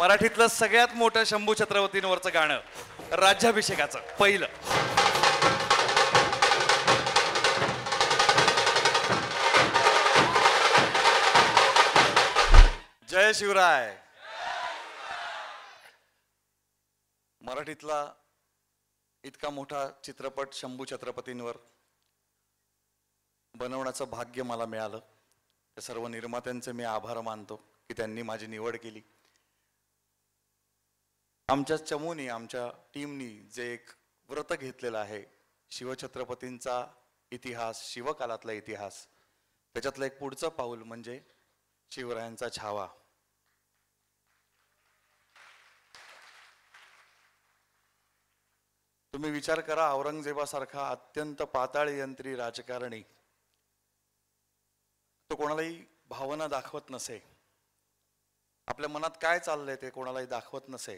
मराठीतलं सगळ्यात मोठं शंभू छत्रपतींवरचं गाणं राज्याभिषेकाचं पहिलं. जय शिवराय. मराठीतला इतका मोठा चित्रपट शंभू छत्रपतींवर बनवण्याचं भाग्य मला मिळालं. त्या सर्व निर्मात्यांचे मी आभार मानतो की त्यांनी माझी निवड केली. आमच्या चमूनी, आमच्या टीमनी जे एक व्रत घेतलेलं आहे, शिवछत्रपतींचा इतिहास, शिवकालातला इतिहास, त्याच्यातलं एक पुढचं पाऊल म्हणजे शिवरायांचा छावा. तुम्ही विचार करा, औरंगजेबासारखा अत्यंत पाताळी यंत्री राजकारणी तो कोणालाही भावना दाखवत नसे, आपल्या मनात काय चाललंय ते कोणालाही दाखवत नसे.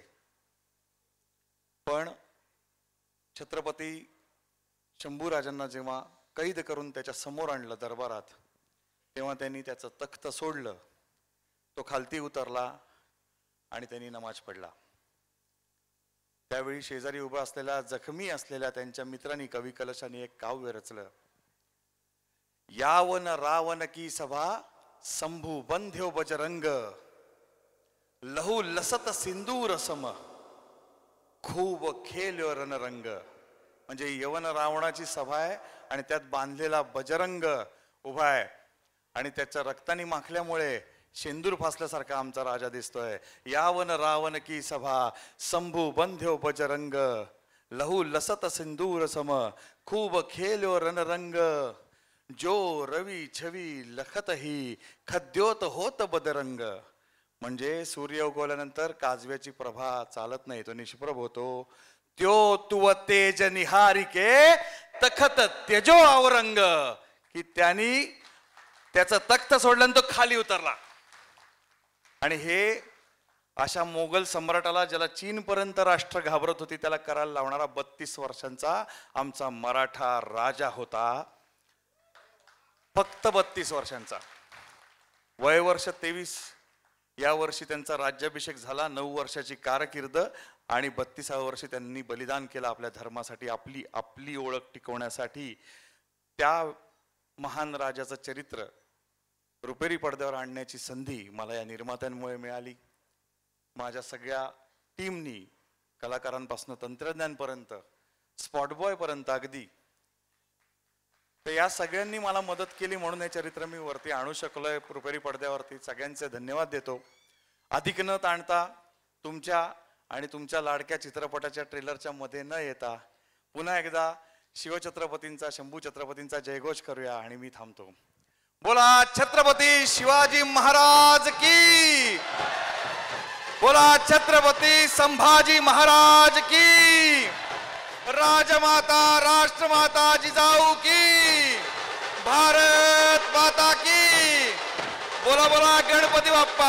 पण छत्रपती शंभूराजांना जेव्हा कैद करून त्याच्या समोर आणलं दरबारात, तेव्हा त्यांनी त्याचं तख्त सोडलं, तो खालती उतरला आणि त्यांनी नमाज पडला. त्यावेळी शेजारी उभा असलेल्या, जखमी असलेल्या त्यांच्या मित्रांनी कवी कलशाने एक काव्य रचलं. यावन रावण की सभा शंभू बंध्यो बजरंग, लहू लसत सिंदूर सम खूब खेल्यो रणरंग. म्हणजे यवन रावणाची सभा आहे आणि त्यात बांधलेला बजरंग उभा आहे आणि त्याच्या रक्ताने माखल्यामुळे शेंदूर फासल्यासारखा आमचा राजा दिसतोय. यावन रावण की सभा शंभू बंध्यो बजरंग, लहू लसत सिंदूर सम खूब खेल्यो रणरंग. जो रवी छवी लखत ही खद्योत होत बदरंग. म्हणजे सूर्य उगवल्यानंतर काजव्याची प्रभा चालत नाही, तो निष्प्रभ होतो. त्यो तुव तेज निहारिके तखत तेजो औरंग. की त्यांनी त्याचं तख्त सोडलं तो खाली उतरला. आणि हे अशा मोगल सम्राटाला, ज्याला चीनपर्यंत राष्ट्र घाबरत होती, त्याला करायला लावणारा 32 वर्षांचा आमचा मराठा राजा होता. फक्त 32 वर्षांचा. वयवर्ष 23. या वर्षी त्यांचा राज्याभिषेक झाला. 9 वर्षाची कारकीर्द आणि 32व्या वर्षी त्यांनी बलिदान केलं आपल्या धर्मासाठी, आपली ओळख टिकवण्यासाठी. त्या महान राजाचं चरित्र रुपेरी पडद्यावर आणण्याची संधी मला या निर्मात्यांमुळे मिळाली. माझ्या सगळ्या टीमनी, कलाकारांपासून तंत्रज्ञांपर्यंत, स्पॉटबॉय पर्यंत अगदी, तर या सगळ्यांनी मला मदत केली म्हणून हे चरित्र मी वरती आणू शकलोय रुपेरी पडद्यावरती. सगळ्यांचे धन्यवाद देतो. अधिक न ताणता तुमच्या आणि तुमच्या लाडक्या चित्रपटाच्या ट्रेलरच्या मध्ये न येता पुन्हा एकदा शिवछत्रपतींचा, शंभू छत्रपतींचा जयघोष करूया आणि मी थांबतो. बोला छत्रपती शिवाजी महाराज की, बोला छत्रपती संभाजी महाराज की, राजमाता राष्ट्रमाता जिजाऊ की, भारत माता की. बोला बोला गणपती बाप्पा.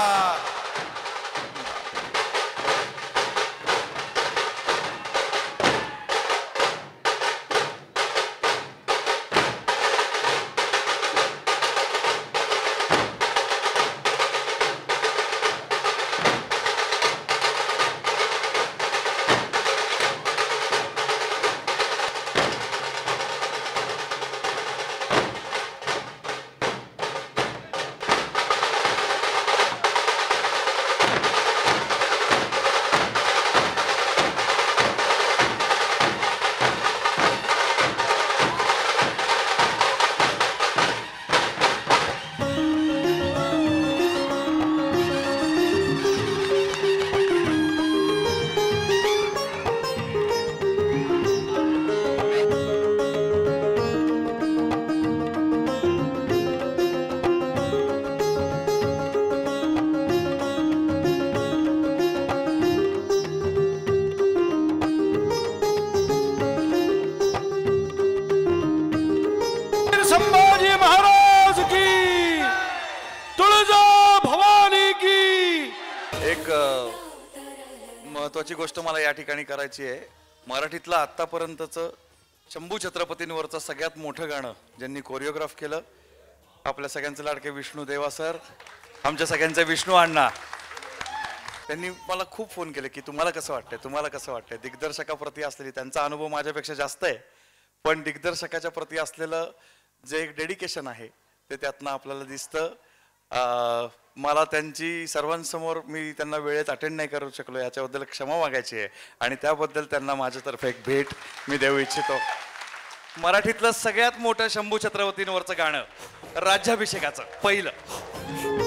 संभाजी महाराज की, तुळजा भवानी की. एक महत्वाची गोष्ट मला या ठिकाणी करायची आहे. मराठीतलं आतापर्यंतचं शंभू छत्रपतींवरचं सगळ्यात मोठं गाणं ज्यांनी कोरिओग्राफ केलं, आपल्या सगळ्यांचे लाडके विष्णू देवा सर, आमच्या सगळ्यांचे विष्णू अण्णा. त्यांनी मला खूप फोन केले की तुम्हाला कसं वाटतंय. दिग्दर्शकाप्रती असलेली त्यांचा अनुभव माझ्यापेक्षा जास्त आहे, पण दिग्दर्शकाच्या प्रती असलेलं जे एक डेडिकेशन आहे ते त्यातनं आपल्याला दिसतं. मला त्यांची सर्वांसमोर मी त्यांना वेळेत अटेंड नाही करू शकलो याच्याबद्दल क्षमा मागायची आहे आणि त्याबद्दल त्यांना माझ्यातर्फे एक भेट मी देऊ इच्छितो. मराठीतलं सगळ्यात मोठं शंभू छत्रपतींवरचं गाणं राज्याभिषेकाचं पहिलं.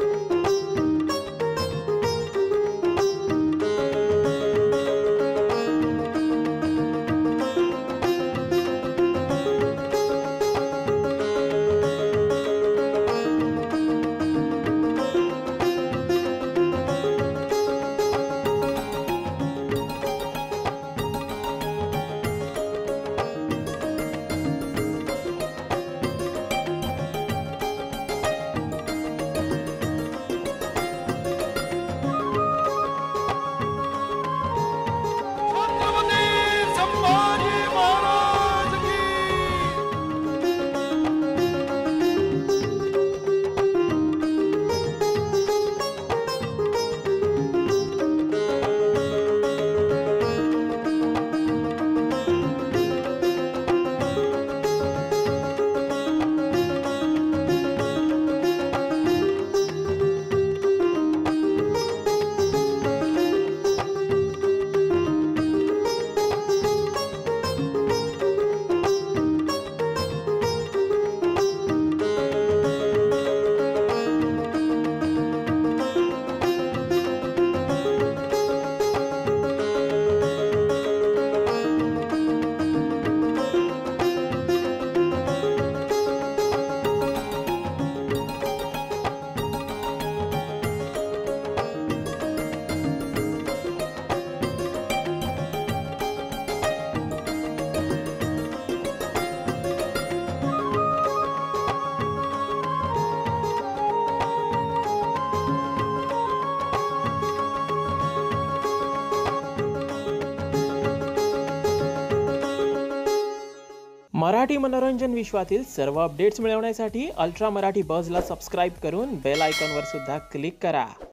मराठी मनोरंजन विश्वातील सर्व अपडेट्स मिळवण्यासाठी अल्ट्रा मराठी बझला सबस्क्राईब करून बेल आयकॉनवर सुद्धा क्लिक करा.